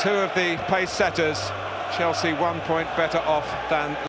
two of the pace setters. Chelsea 1 point better off than